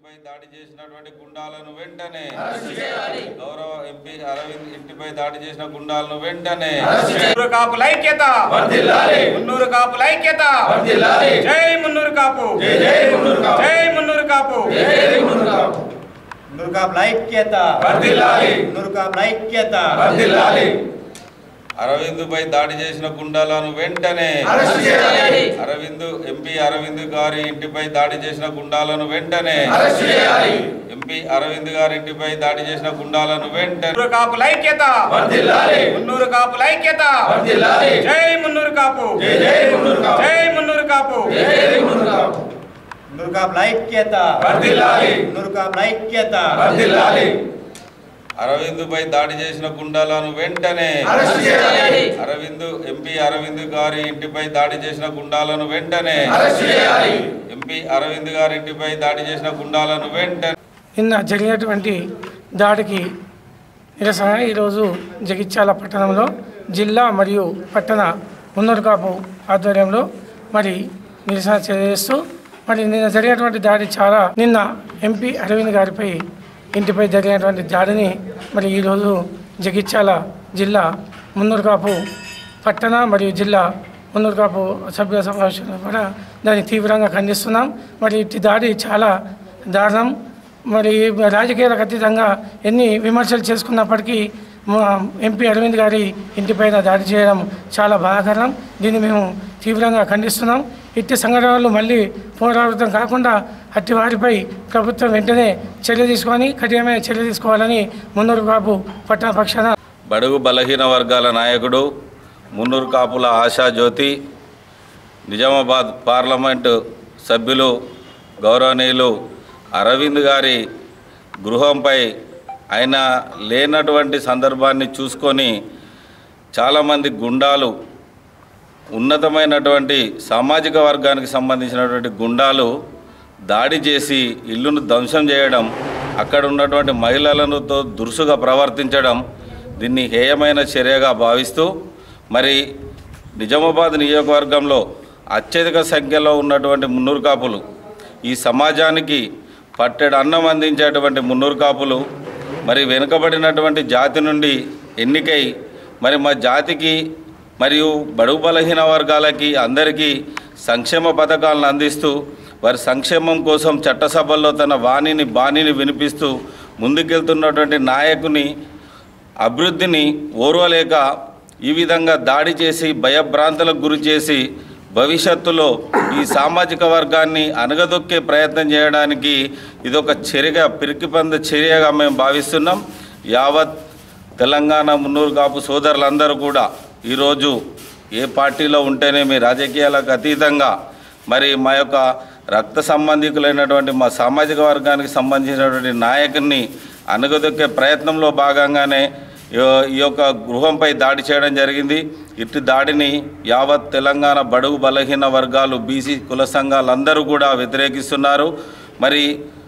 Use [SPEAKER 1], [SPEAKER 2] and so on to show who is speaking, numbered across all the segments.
[SPEAKER 1] ఇంటిపై దాడి చేసినటువంటి గుండాలను వెంటనే గౌరవ ఎంపీ అరవింద్ ఇంటిపై దాడి చేసిన గుండాలను వెంటనే
[SPEAKER 2] మున్నూరు కాపుల ఐక్యత వర్ధిల్లాలి మున్నూరు కాపుల ఐక్యత వర్ధిల్లాలి జై మున్నూరు కాపు జై మున్నూరు కాపు జై మున్నూరు కాపు జై మున్నూరు కాపు మున్నూరు కాపుల ఐక్యత వర్ధిల్లాలి మున్నూరు కాపుల ఐక్యత వర్ధిల్లాలి
[SPEAKER 1] అరవిందుపై దాడి చేసిన గుండాలను వెంటనే అరవింద్ ఎంపీ అరవింద్ గారి ఇంటిపై దాడి చేసిన గుండాలను వెంటనే ఎంపీ అరవింద్ గారి ఇంటిపై దాడి చేసిన గుండాలను వెంటనే
[SPEAKER 2] మున్నూరు కాపుల ఐక్యత వర్ధిల్లాలి మున్నూరు కాపుల ఐక్యత వర్ధిల్లాలి జై మున్నూరు కాపు జై మున్నూరు కాపు జై మున్నూరు కాపు జై మున్నూరు కాపు మున్నూరు కాపుల ఐక్యత వర్ధిల్లాలి మున్నూరు కాపుల ఐక్యత వర్ధిల్లాలి
[SPEAKER 1] అరవిందుపై దాడి చేసిన గుండాలను వెంటనే అరవింద్ ఎంపీ అరవింద్ గారి ఇంటిపై దాడి చేసిన గుండాలను వెంటనే ఎంపీ అరవింద్ గారి ఇంటిపై దాడి చేసిన గుండాలను వెంటనే
[SPEAKER 3] నిన్న జరిగినటువంటి దాడికి నిరసన ఈరోజు జగిత్యాల పట్టణంలో జిల్లా మరియు పట్టణ మున్నూరు కాపు ఆధ్వర్యంలో మరి నిరసన చేస్తూ మరి నిన్న జరిగినటువంటి దాడి నిన్న ఎంపీ అరవింద్ గారిపై ఇంటిపై జరిగినటువంటి దాడిని మరి ఈరోజు జగిత్యాల జిల్లా మున్నూరు కాపు పట్టణ మరియు జిల్లా మున్నూరు కాపు సభ్యుల సమావేశంలో కూడా దాన్ని తీవ్రంగా ఖండిస్తున్నాం. మరి ఇట్టి దాడి చాలా దారుణం. మరి రాజకీయాలకు అతీతంగా ఎన్ని విమర్శలు చేసుకున్నప్పటికీ ఎంపీ అరవింద్ గారి ఇంటిపైన దాడి చేయడం చాలా బాధాకరం. దీన్ని మేము తీవ్రంగా ఖండిస్తున్నాం. ఇట్టి సంఘటనలు మళ్ళీ పునరావృతం కాకుండా అట్టి వారిపై ప్రభుత్వం వెంటనే చర్య తీసుకొని కఠినమైన చర్య తీసుకోవాలని మున్నూరు కాపు పట్టణ పక్షాన
[SPEAKER 1] బడుగు బలహీన వర్గాల నాయకుడు మున్నూరు కాపుల ఆశాజ్యోతి నిజామాబాద్ పార్లమెంటు సభ్యులు గౌరవనీయులు అరవింద్ గారి గృహంపై ఆయన లేనటువంటి సందర్భాన్ని చూసుకొని చాలామంది గుండాలు ఉన్నతమైనటువంటి సామాజిక వర్గానికి సంబంధించినటువంటి గుండాలు దాడి చేసి ఇల్లును ధ్వంసం చేయడం, అక్కడ ఉన్నటువంటి మహిళలతో దురుసుగా ప్రవర్తించడం దీన్ని హేయమైన చర్యగా భావిస్తూ మరి నిజామాబాద్ నియోజకవర్గంలో అత్యధిక సంఖ్యలో ఉన్నటువంటి మున్నూరు కాపులు, ఈ సమాజానికి పట్టెడు అన్నం అందించేటువంటి మున్నూరు కాపులు మరి వెనుకబడినటువంటి జాతి నుండి ఎన్నికై మరి మా జాతికి మరియు బడుగు బలహీన వర్గాలకి అందరికీ సంక్షేమ పథకాలను అందిస్తూ వారి సంక్షేమం కోసం చట్టసభల్లో తన బాణిని వినిపిస్తూ ముందుకెళ్తున్నటువంటి నాయకుని అభివృద్ధిని ఓర్వలేక ఈ విధంగా దాడి చేసి భయభ్రాంతులకు గురి చేసి భవిష్యత్తులో ఈ సామాజిక వర్గాన్ని అణగదొక్కే ప్రయత్నం చేయడానికి ఇదొక చర్యగా పిరికిపంద చర్యగా మేము భావిస్తున్నాం. యావత్ తెలంగాణ మున్నూరు కాపు సోదరులందరూ కూడా ఈరోజు ఏ పార్టీలో ఉంటేనే మీ రాజకీయాలకు అతీతంగా మరి మా యొక్క రక్త సంబంధికులైనటువంటి మా సామాజిక వర్గానికి సంబంధించినటువంటి నాయకుడిని అణగదొక్కే ప్రయత్నంలో భాగంగానే ఈ యొక్క గృహంపై దాడి చేయడం జరిగింది. ఇట్టి దాడిని యావత్ తెలంగాణ బడుగు బలహీన వర్గాలు బీసీ కుల సంఘాలందరూ కూడా వ్యతిరేకిస్తున్నారు. మరి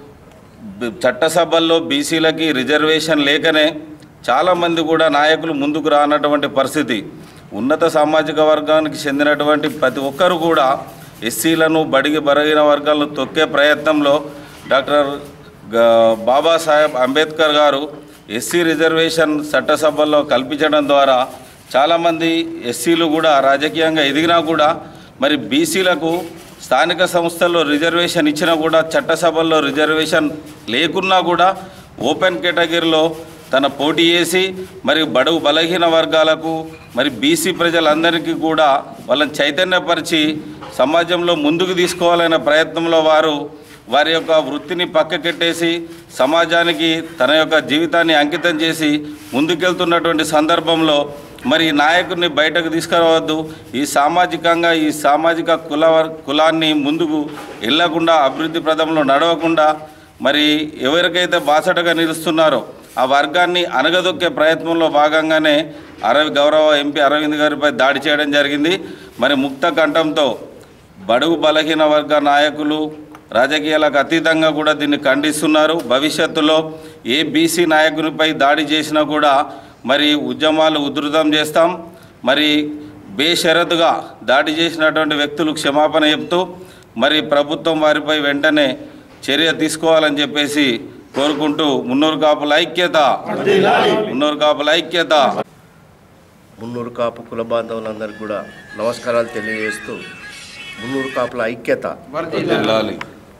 [SPEAKER 1] చట్టసభల్లో బీసీలకి రిజర్వేషన్ లేకనే చాలామంది కూడా నాయకులు ముందుకు రానటువంటి పరిస్థితి. ఉన్నత సామాజిక వర్గానికి చెందినటువంటి ప్రతి ఒక్కరు కూడా ఎస్సీలను బడిగి బలహీన వర్గాలను తొక్కే ప్రయత్నంలో డాక్టర్ బాబాసాహెబ్ అంబేద్కర్ గారు ఎస్సీ రిజర్వేషన్ చట్టసభల్లో కల్పించడం ద్వారా చాలామంది ఎస్సీలు కూడా రాజకీయంగా ఎదిగినా కూడా మరి బీసీలకు స్థానిక సంస్థల్లో రిజర్వేషన్ ఇచ్చినా కూడా చట్టసభల్లో రిజర్వేషన్ లేకున్నా కూడా ఓపెన్ కేటగిరీలో తన పోటీ చేసి మరి బడుగు బలహీన వర్గాలకు మరి బీసీ ప్రజలందరికీ కూడా వాళ్ళని చైతన్యపరిచి సమాజంలో ముందుకు తీసుకోవాలనే ప్రయత్నంలో వారి యొక్క వృత్తిని పక్కకెట్టేసి సమాజానికి తన యొక్క జీవితాన్ని అంకితం చేసి ముందుకెళ్తున్నటువంటి సందర్భంలో మరి నాయకుడిని బయటకు తీసుకురావద్దు. ఈ సామాజికంగా ఈ సామాజిక కులాన్ని ముందుకు వెళ్ళకుండా అభివృద్ధి ప్రదంలో నడవకుండా మరి ఎవరికైతే బాసటగా నిలుస్తున్నారో ఆ వర్గాన్ని అణగదొక్కే ప్రయత్నంలో భాగంగానే గౌరవ ఎంపీ అరవింద్ గారిపై దాడి చేయడం జరిగింది. మరి ముక్త కంఠంతో బడుగు బలహీన వర్గ నాయకులు రాజకీయాలకు అతీతంగా కూడా దీన్ని ఖండిస్తున్నారు. భవిష్యత్తులో ఏ బీసీ నాయకునిపై దాడి చేసినా కూడా మరి ఉద్యమాలు ఉధృతం చేస్తాం. మరి బేషరతుగా దాడి చేసినటువంటి వ్యక్తులు క్షమాపణ చెప్తూ మరి ప్రభుత్వం వారిపై వెంటనే చర్య తీసుకోవాలని చెప్పేసి కోరుకుంటూ మున్నూరు కాపుల ఐక్యత, మున్నూరు కాపుల ఐక్యత.
[SPEAKER 4] మున్నూరు కాపు కుల బాంధవులందరికీ కూడా నమస్కారాలు తెలియజేస్తూ మున్నూరు కాపుల ఐక్యత
[SPEAKER 1] వర్ధిల్లాలి.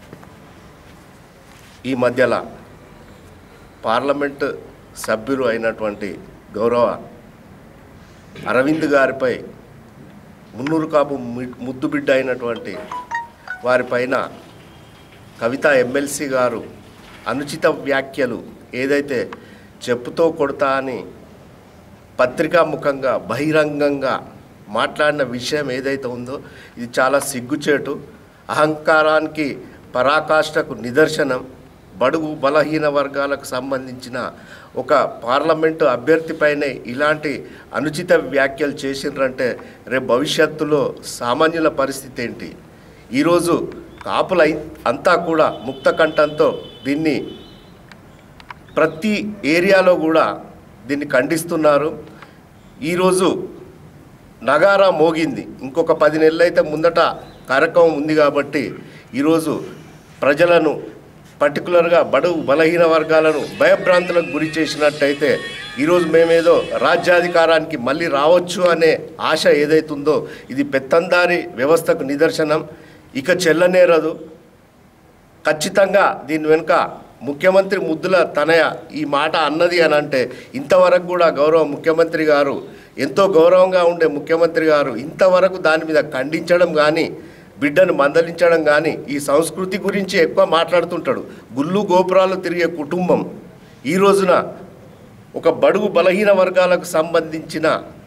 [SPEAKER 4] ఈ మధ్యలో పార్లమెంట్ సభ్యులు అయినటువంటి గౌరవ అరవింద్ గారిపై మున్నూరు కాపు ముద్దుబిడ్డ అయినటువంటి వారిపైన కవిత ఎమ్మెల్సీ గారు అనుచిత వ్యాఖ్యలు ఏదైతే చెప్పుతో కొడతా అని పత్రికాముఖంగా బహిరంగంగా మాట్లాడిన విషయం ఏదైతే ఉందో ఇది చాలా సిగ్గుచేటు, అహంకారానికి పరాకాష్ఠకు నిదర్శనం. బడుగు బలహీన వర్గాలకు సంబంధించిన ఒక పార్లమెంటు అభ్యర్థిపైనే ఇలాంటి అనుచిత వ్యాఖ్యలు చేసిండ్రంటే రేపు భవిష్యత్తులో సామాన్యుల పరిస్థితి ఏంటి? ఈరోజు కాపుల అంతా కూడా ముక్త కంఠంతో దీన్ని ప్రతి ఏరియాలో కూడా దీన్ని ఖండిస్తున్నారు. ఈరోజు నగారా మోగింది. ఇంకొక 10 నెలలైతే ముందట కార్యక్రమం ఉంది కాబట్టి ఈరోజు ప్రజలను పర్టికులర్గా బడుగు బలహీన వర్గాలను భయభ్రాంతులకు గురి చేసినట్టయితే ఈరోజు మేమేదో రాజ్యాధికారానికి మళ్ళీ రావచ్చు అనే ఆశ ఏదైతుందో ఇది పెత్తందారి వ్యవస్థకు నిదర్శనం. ఇక చెల్లనేరదు. ఖచ్చితంగా దీని వెనుక ముఖ్యమంత్రి ముద్దుల తనయ ఈ మాట అన్నది అని అంటే ఇంతవరకు కూడా గౌరవ ముఖ్యమంత్రి గారు, ఎంతో గౌరవంగా ఉండే ముఖ్యమంత్రి గారు ఇంతవరకు దాని మీద ఖండించడం కానీ బిడ్డను మందలించడం కానీ ఈ సంస్కృతి గురించి ఎక్కువ మాట్లాడుతుంటాడు. గుళ్ళు గోపురాలు తిరిగే కుటుంబం ఈ రోజున ఒక బడుగు బలహీన వర్గాలకు సంబంధించిన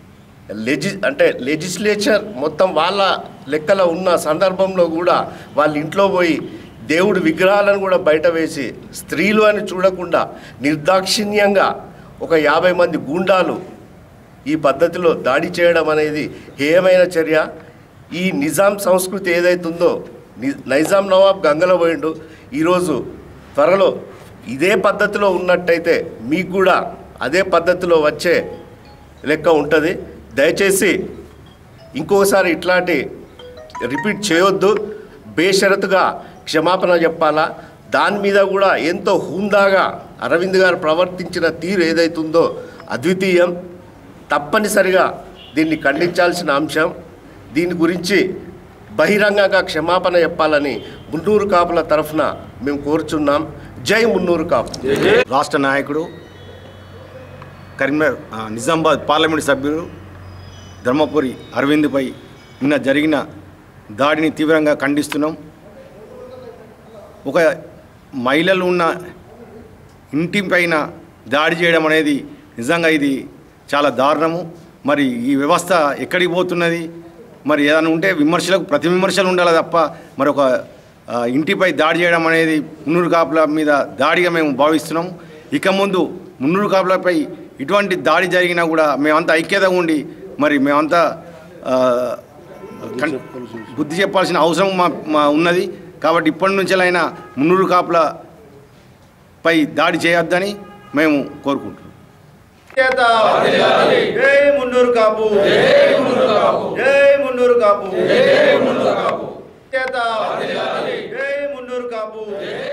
[SPEAKER 4] లెజిస్లేచర్ మొత్తం వాళ్ళ లెక్కలో ఉన్న సందర్భంలో కూడా వాళ్ళ ఇంట్లో పోయి దేవుడి విగ్రహాలను కూడా బయట వేసి స్త్రీలు అని చూడకుండా నిర్దాక్షిణ్యంగా ఒక 50 మంది గూండాలు ఈ పద్ధతిలో దాడి చేయడం అనేది హేయమైన చర్య. ఈ నిజాం సంస్కృతి ఏదైతుందో నైజాం నవాబ్ గంగలో పోయిండు. ఈరోజు త్వరలో ఇదే పద్ధతిలో ఉన్నట్టయితే మీకు కూడా అదే పద్ధతిలో వచ్చే లెక్క ఉంటుంది. దయచేసి ఇంకోసారి ఇట్లాంటి రిపీట్ చేయొద్దు. బేషరతుగా క్షమాపణ చెప్పాలా. దాని మీద కూడా ఎంతో హుందాగా అరవింద్ గారు ప్రవర్తించిన తీరు ఏదైతుందో అద్వితీయం. తప్పనిసరిగా దీన్ని ఖండించాల్సిన అంశం. దీని గురించి బహిరంగంగా క్షమాపణ చెప్పాలని మున్నూరు కాపుల తరఫున మేము కోరుచున్నాం. జై మున్నూరు కాపు.
[SPEAKER 5] రాష్ట్ర నాయకుడు కరీంనగర్ నిజామాబాద్ పార్లమెంటు సభ్యులు ధర్మపురి అరవింద్పై నిన్న జరిగిన దాడిని తీవ్రంగా ఖండిస్తున్నాం. ఒక మహిళలు ఉన్న ఇంటిపైన దాడి చేయడం అనేది నిజంగా ఇది చాలా దారుణము. మరి ఈ వ్యవస్థ ఎక్కడికి పోతున్నది? మరి ఏదైనా ఉంటే విమర్శలకు ప్రతి విమర్శలు ఉండాలి తప్ప మరి ఒక ఇంటిపై దాడి చేయడం అనేది మున్నూరు కాపుల మీద దాడిగా మేము భావిస్తున్నాం. ఇక ముందు మున్నూరు కాపులపై ఇటువంటి దాడి జరిగినా కూడా మేమంతా ఐక్యతగా ఉండి మరి మేమంతా బుద్ధి చెప్పాల్సిన అవసరం మా ఉన్నది. కాబట్టి ఇప్పటి నుంచెలైనా మున్నూరు కాపులపై దాడి చేయొద్దని మేము కోరుకుంటున్నాం.
[SPEAKER 2] జై మున్నూరు కాపు, జై మున్నూరు కాపు, జై మున్నూరు కాపు, జై మున్నూరు కాపు, జై మున్నూరు కాపు.